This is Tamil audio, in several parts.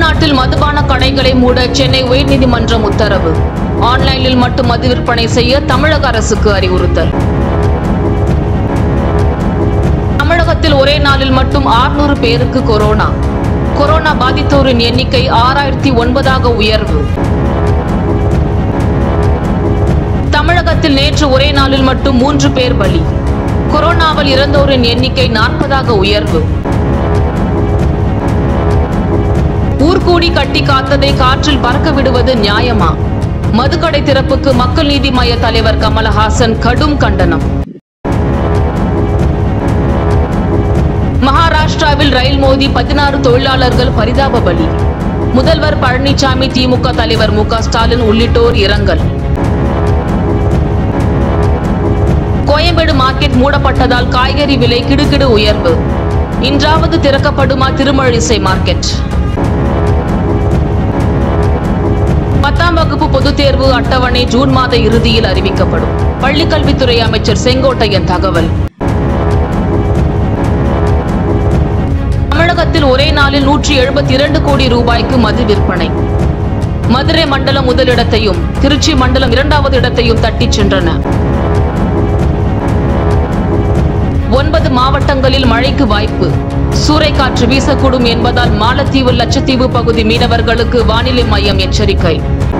தமிழ்நாட்டில் மதுபான கடைகளை மூட சென்னை உயர்நீதிமன்றம் உத்தரவு. ஆன்லைனில் மட்டும் மது விற்பனை செய்ய தமிழக அரசுக்கு அறிவுறுத்தல். தமிழகத்தில் ஒரே நாளில் மட்டும் 600 பேருக்கு கொரோனா. கொரோனா பாதித்தோரின் எண்ணிக்கை 6009 உயர்வு. தமிழகத்தில் நேற்று ஒரே நாளில் மட்டும் 3 பேர் பலி. கொரோனாவால் இறந்தோரின் எண்ணிக்கை 40 உயர்வு. ஊர்கூடி கட்டி காத்ததை காற்றில் பறக்க விடுவது நியாயமா? மதுக்கடை திறப்புக்கு மக்கள் நீதி மய்ய தலைவர் கமலஹாசன் கடும் கண்டனம். மகாராஷ்டிராவில் ரயில் மோதி 16 தொழிலாளர்கள் பரிதாப பலி. முதல்வர் பழனிசாமி, திமுக தலைவர் மு.க. ஸ்டாலின் உள்ளிட்டோர் இரங்கல். கோயம்பேடு மார்க்கெட் மூடப்பட்டதால் காய்கறி விலை கிடுகிடு உயர்வு. இன்றாவது திறக்கப்படுமா திருமழிசை மார்க்கெட்? 10ஆம் வகுப்பு பொதுத் தேர்வு அட்டவணை ஜூன் மாத இறுதியில் அறிவிக்கப்படும். பள்ளிக்கல்வித்துறை அமைச்சர் செங்கோட்டையன் தகவல். தமிழகத்தில் ஒரே நாளில் 172 கோடி ரூபாய்க்கு மது விற்பனை. மதுரை மண்டலம் முதலிடத்தையும் திருச்சி மண்டலம் 2வது இடத்தையும் தட்டிச் சென்றன. 9 மாவட்டங்களில் மழைக்கு வாய்ப்பு. சூறைக்காற்று வீசக்கூடும் என்பதால் மாலத்தீவு, லட்சத்தீவு பகுதி மீனவர்களுக்கு வானிலை மையம் எச்சரிக்கை.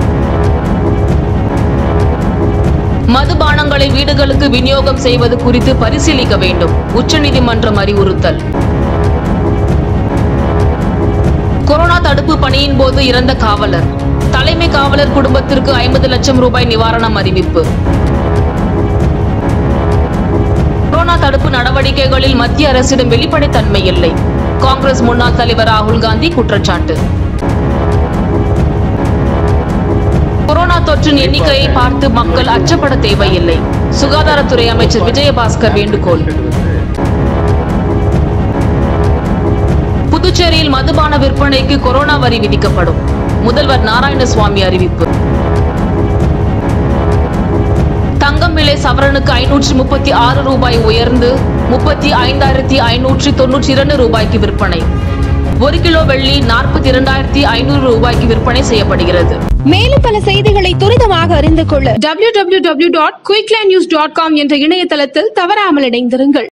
மதுபானங்களை வீடுகளுக்கு விநியோகம் செய்வது குறித்து பரிசீலிக்க வேண்டும். உச்சநீதிமன்றம் அறிவுறுத்தல். கொரோனா தடுப்பு பணியின் போது இறந்த காவலர். தலைமை காவலர் குடும்பத்திற்கு 50 லட்சம் ரூபாய் நிவாரணம் அறிவிப்பு. கொரோனா தடுப்பு நடவடிக்கைகளில் மத்திய அரசிடம் வெளிப்படைத்தன்மை இல்லை. காங்கிரஸ் முன்னாள் தலைவர் ராகுல் காந்தி குற்றச்சாட்டு. கொரோனா தொற்றின் எண்ணிக்கையை பார்த்து மக்கள் அச்சப்பட தேவையில்லை. சுகாதாரத்துறை அமைச்சர் விஜயபாஸ்கர் வேண்டுகோள். புதுச்சேரியில் மதுபான விற்பனைக்கு கொரோனா வரி விதிக்கப்படும். முதல்வர் நாராயணசுவாமி அறிவிப்பு. தங்கம் விலை சவரனுக்கு 536 ரூபாய் உயர்ந்து 35,592 ரூபாய்க்கு விற்பனை. 1 கிலோ வெள்ளி 42,500 ரூபாய்க்கு விற்பனை செய்யப்படுகிறது. மேலும் பல செய்திகளை துரிதமாக அறிந்து கொள்ள www.quicklnews.com என்ற இணையதளத்தில் தவறாமல் இணைந்திருங்கள்.